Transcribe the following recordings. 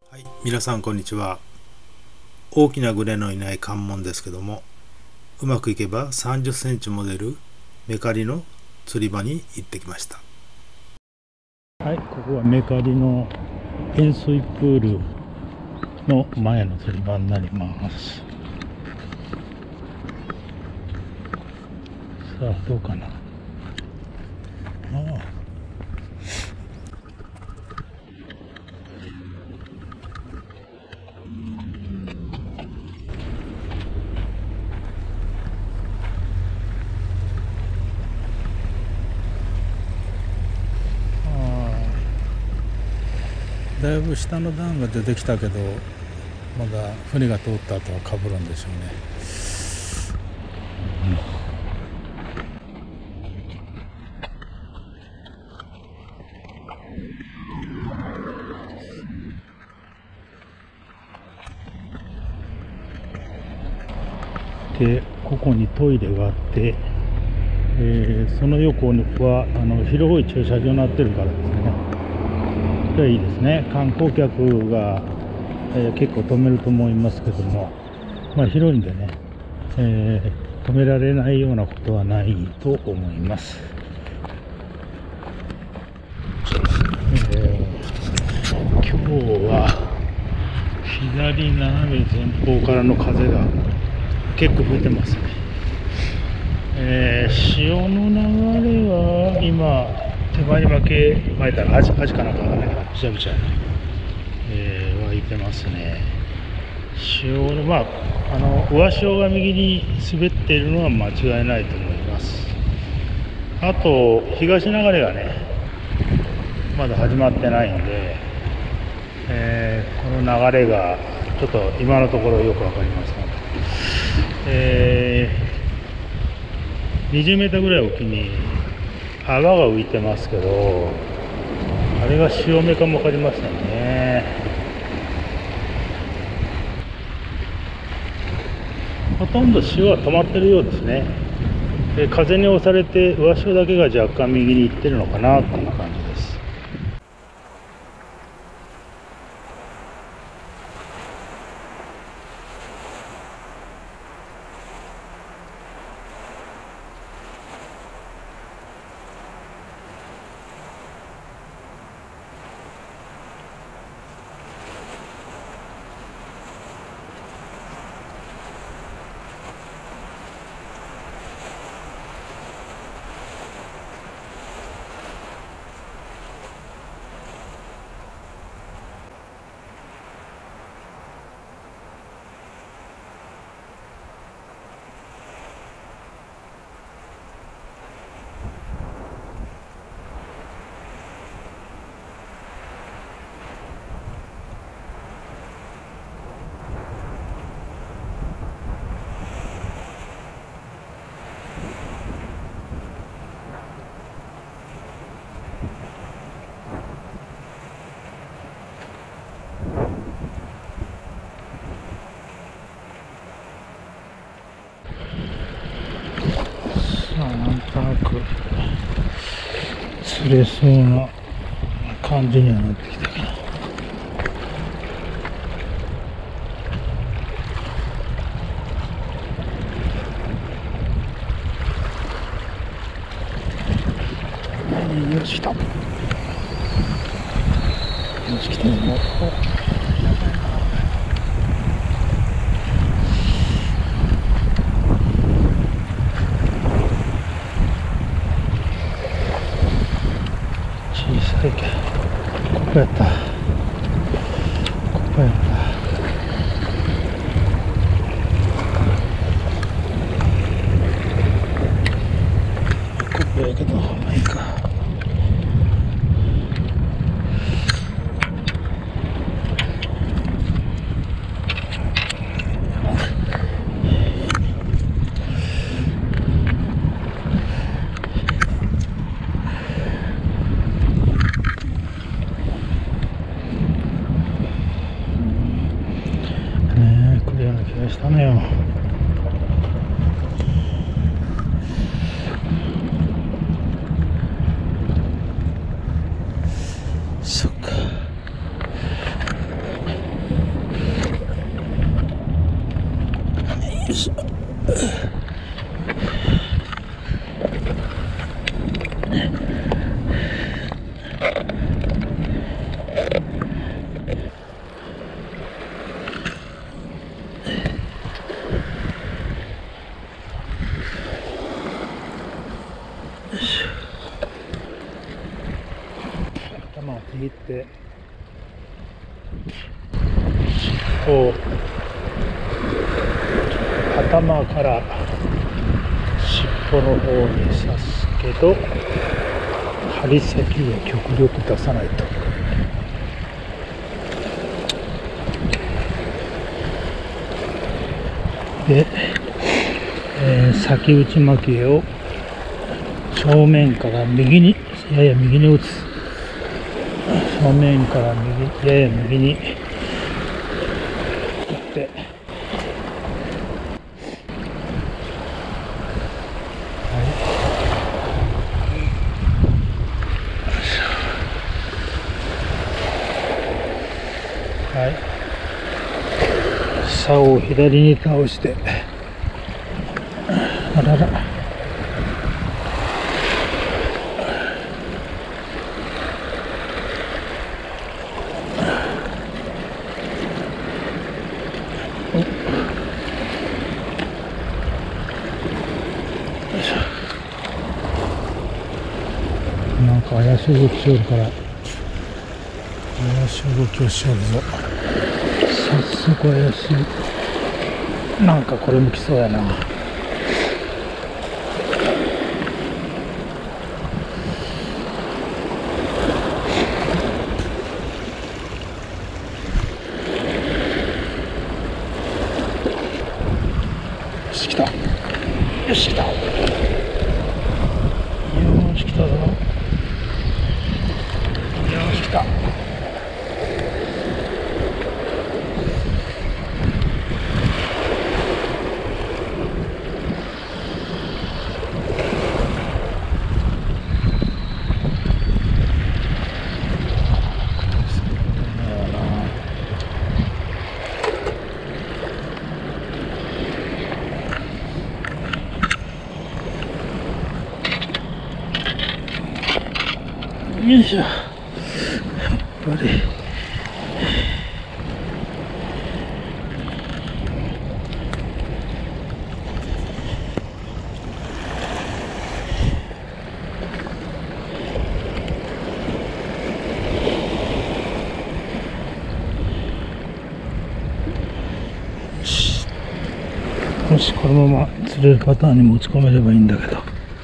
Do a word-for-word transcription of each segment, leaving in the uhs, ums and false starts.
はい、皆さんこんにちは。大きなグレのいない関門ですけども、うまくいけばさんじゅっセンチも出るメカリの釣り場に行ってきました。 はい、ここはメカリの塩水プールの前の釣り場になります。さあ、どうかな。ああ、だいぶ下の段が出てきたけど、まだ船が通った後はかぶるんでしょうね。うん、で、ここにトイレがあって、えー、その横はあの広い駐車場になってるからですね。これいいですね。観光客が、えー、結構止めると思いますけども、まあ、広いんでね、えー、止められないようなことはないと思います。えー、今日は左斜め前方からの風が結構吹いてますね。えー、潮の流れは今手前に巻け巻いたらアジアジかなんかがね、びちゃびちゃ、えー、湧いてますね。潮のまああの上潮が右に滑っているのは間違いないと思います。あと東流れがねまだ始まってないんで、えー、この流れがちょっと今のところよくわかりません。えー、にじゅうメートルぐらい沖に泡が浮いてますけど、あれが潮目かもわかりませんね。ほとんど潮は止まってるようですね。で、風に押されて上潮だけが若干右に行ってるのかなっていう感じです。なんとなく釣れそうな感じにはなってきたけど、よし来た、よし来たよ。ここやった。ここやった。ここやけど、まあいいか。したのよ。そっか。 しょ。頭を握ってこう頭から尻尾の方に刺すけど針先を極力出さないと。で、えー、先打ち蒔絵を正面から右にやや右に打つ。正面から右やや右に打ってはい、竿を左に倒して、あらら、なんか怪しい動きしよるから、怪しい動きをしよるぞ。早速怪しい。なんかこれも来そうやな。よし、来た。よし、来た。よし、来たぞ。よし、来た。よいしょ。やっぱりもしこのまま釣れるパターンに持ち込めればいいんだけど。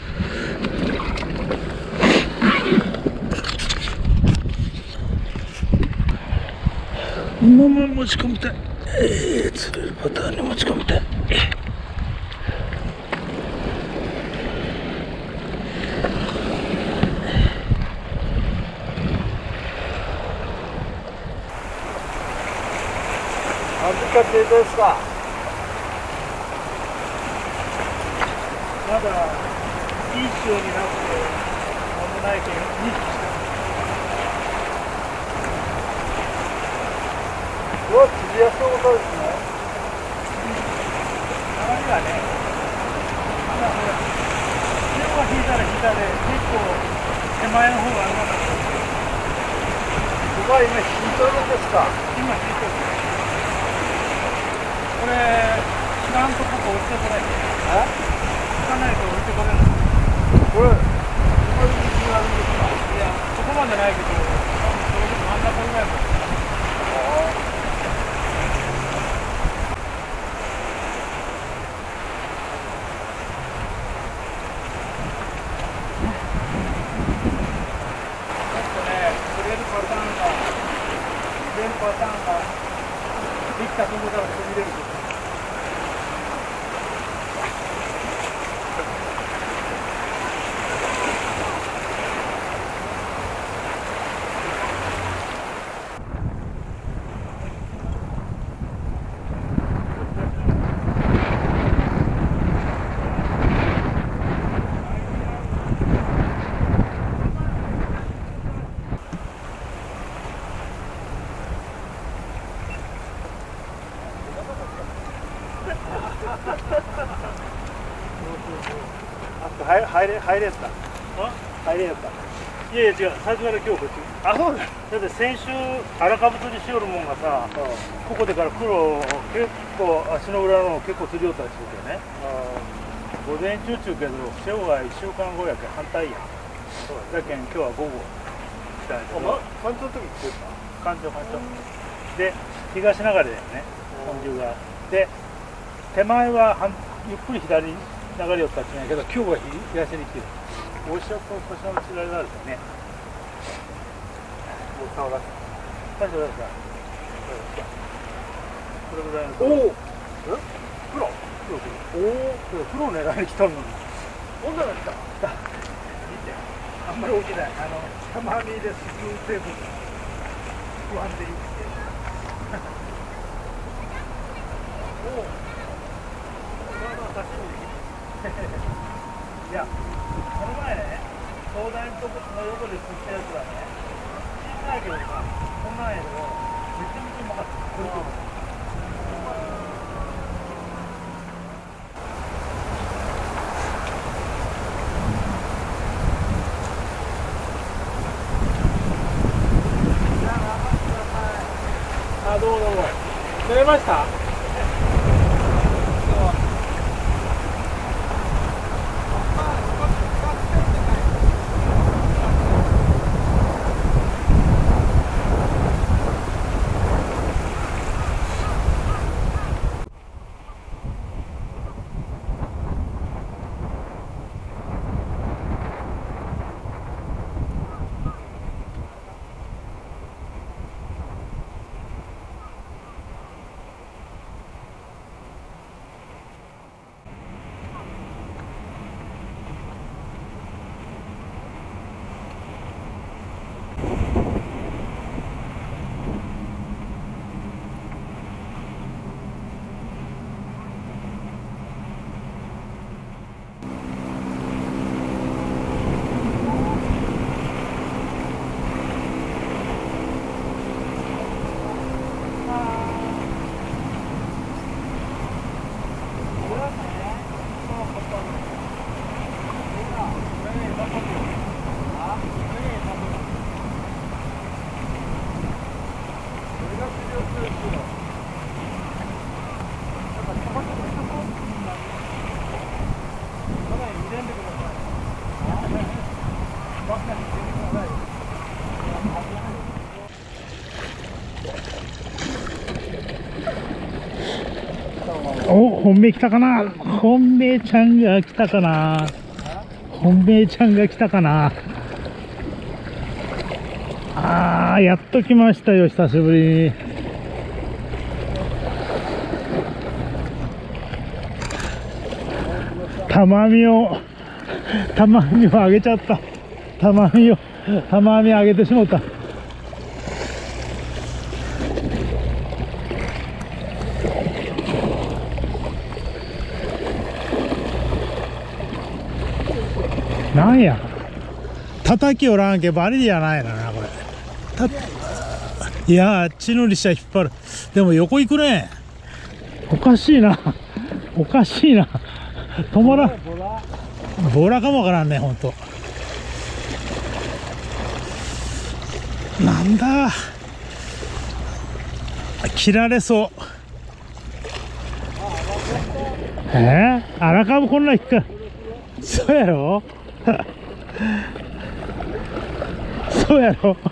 このまま持ち込みたい。えー、釣れるパターンに持ち込みたい。 預かってですか。 まだいい潮になって間もないけどにひきした。 うわ、釣りやすいことですね。 流れがね、まだほら、潮が引いたら引いたで、結構手前の方があるかった。 ここは今引いとるんですか。 今引いてる。これ、知らんとここ降りてこない。 え？ 引かないと降りてこれない。 これ、ここに道があるんですか。 いや、そこまでないけど、多分その真ん中ぐらいまで。パターンが、出るパターンができたところから飛び出る。 入れ入れ入れやった入れやったいやいや違う最初から今日こっちあそうだだって先週荒かぶつりしよるもんがさここでから黒結構足の裏の結構釣りよったりするけどね午前中中けど塩がいっしゅうかんごやけん反対やんだけん今日は午後来たんやけど干潮の時釣った干潮干潮で東流れだよね本流がで手前ははんゆっくり左に流れよったって言うんやけど今日は東に来てる大潮と腰の釣られがあるんだよねもう顔出した大丈夫ですかこれぐらいのおおえ黒黒黒おお黒を狙いに来たのに女が来た来た見てあんまり大きないあのたまみですぐテーブル不安でいいっておおまあまあ刺身いやこの前ね灯台のとこの横で釣ったやつがね小さいけどさこんなんやけどめちゃめちゃうまかったこれとあ、どうもどうも釣れました？お、本命来たかな。本命ちゃんが来たかな。本命ちゃんが来たかな。あー、やっと来ましたよ、久しぶりに。たまみを、たまみをあげちゃった。たまみを、たまみあげてしまった。なんや叩きおらんけバリリやないのなこれたいや血のりしゃ引っ張るでも横行くねおかしいなおかしいな止まらんボラかもわからんねほんとなんだ切られそうえー、荒株こんな引っかそうやろそうやろ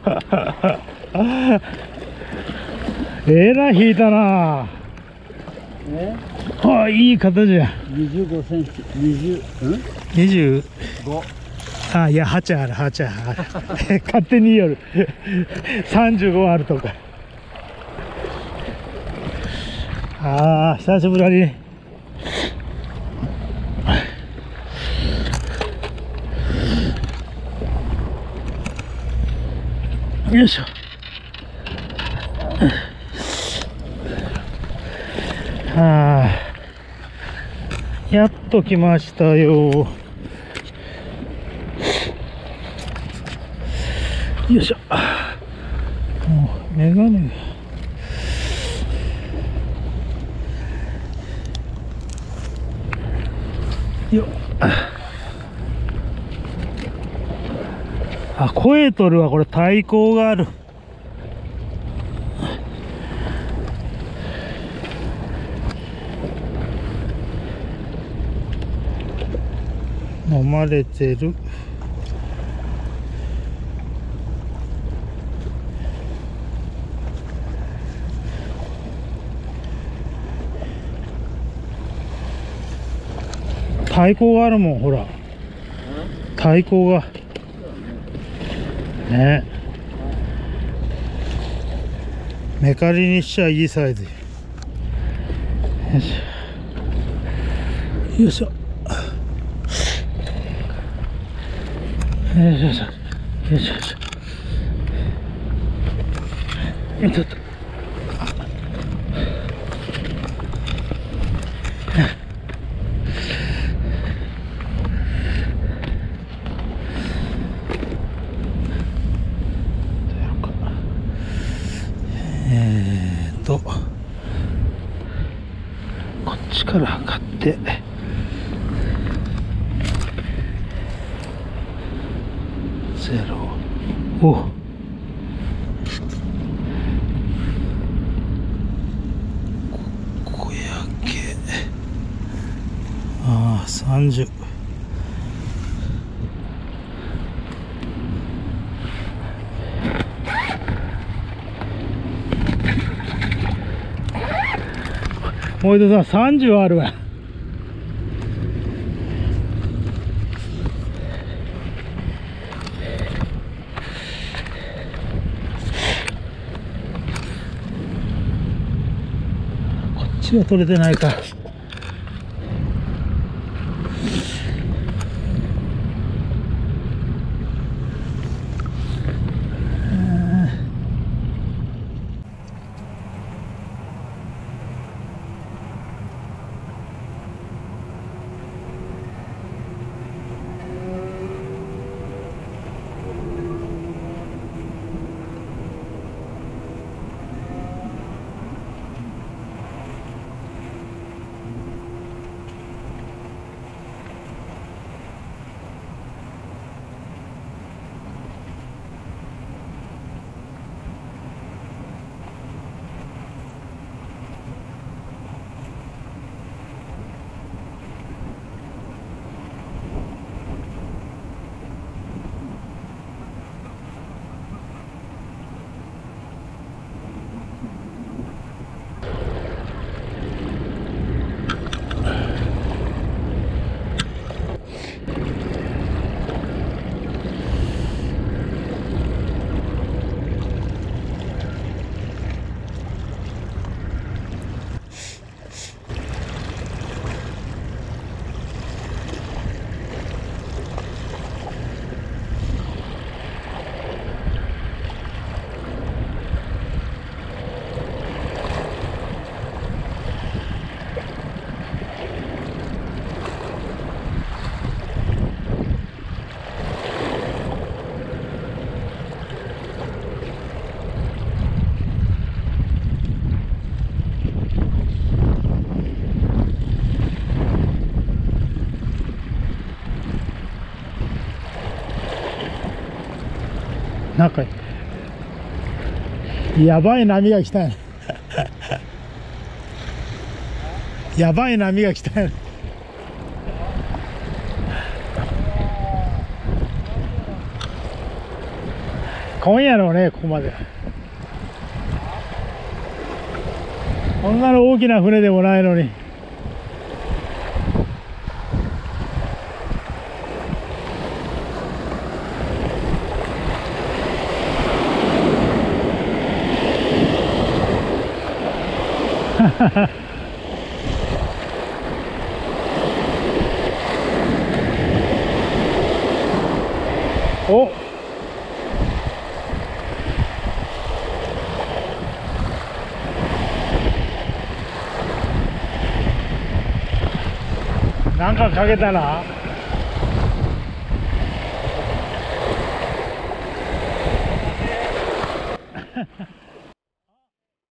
えらい引いたなあ、いい形やにじゅうごセンチにじゅう、うん、 にじゅうごあ、いやはちあるはちある勝手に言いよるさんじゅうごあるとかああ久しぶりによいしょはあやっと来ましたよよいしょもうメガネよっ。あ、声取るわ。これ太鼓がある。飲まれてる。太鼓があるもん、ほら。太鼓が。ね。メカリにしちゃいいサイズ。よいしょ。よいしょ。よいしょよいしょ。よいしょよいしょ。ちょっと。えーと、こっちから測って、ゼロ、おここやけ、ああ、さんじゅう。もう一度さ、さんじゅうあるわ。こっちは取れてないか。なんかやばい波が来たよ。やばい波が来たよ。今夜のね、ここまでこんなの大きな船でもないのに。お、なんかかけたな。